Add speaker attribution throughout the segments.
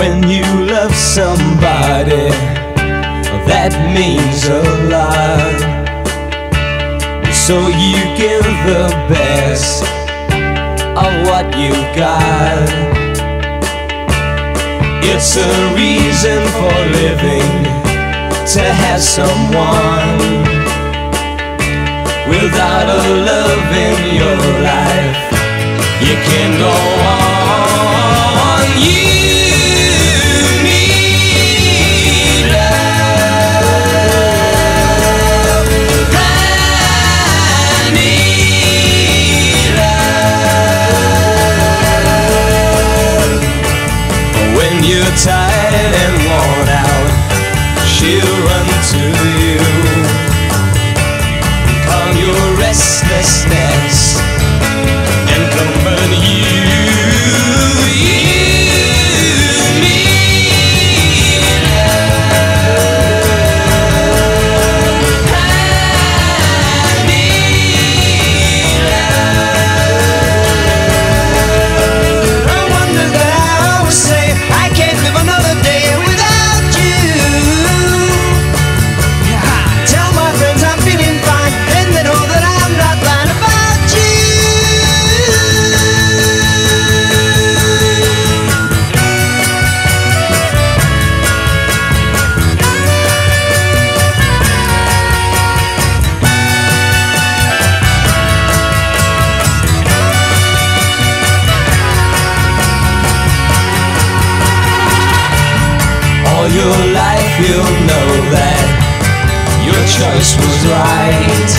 Speaker 1: When you love somebody, that means a lot. So you give the best of what you got. It's a reason for living, to have someone. Without a love in your life, you can't go on. You need love. I need love. When you're tired and worn out, she'll run to you, calm your restlessness and comfort you. All your life you'll know that your choice was right.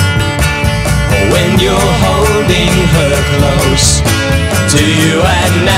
Speaker 1: When you're holding her close to you at night.